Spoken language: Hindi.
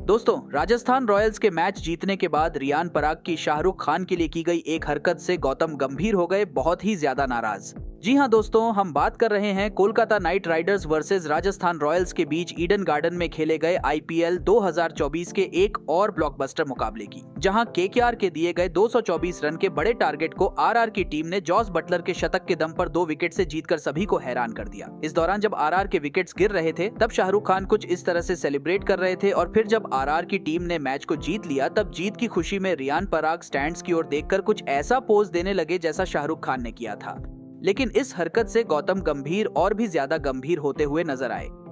दोस्तों, राजस्थान रॉयल्स के मैच जीतने के बाद रियान पराग की शाहरुख खान के लिए की गई एक हरकत से गौतम गंभीर हो गए बहुत ही ज्यादा नाराज। जी हां दोस्तों, हम बात कर रहे हैं Kolkata Knight Riders versus Rajasthan Royals के बीच ईडन गार्डन में खेले गए आईपीएल 2024 के एक और ब्लॉकबस्टर मुकाबले की, जहां केकेआर के दिए गए 224 रन के बड़े टारगेट को आरआर की टीम ने जॉस बटलर के शतक के दम पर 2 विकेट से जीतकर सभी को हैरान कर दिया। इस दौरान जब आरआर के विकेट्स गिर रहे थे तब शाहरुख खान कुछ इस तरह से सेलिब्रेट कर रहे थे और फिर जब आरआर की टीम ने मैच को जीत लिया तब जीत की खुशी में रियान पराग स्टैंड्स की ओर देखकर कुछ ऐसा पोज देने लगे जैसा शाहरुख खान ने किया था। लेकिन इस हरकत से गौतम गंभीर और भी ज्यादा गंभीर होते हुए नजर आए।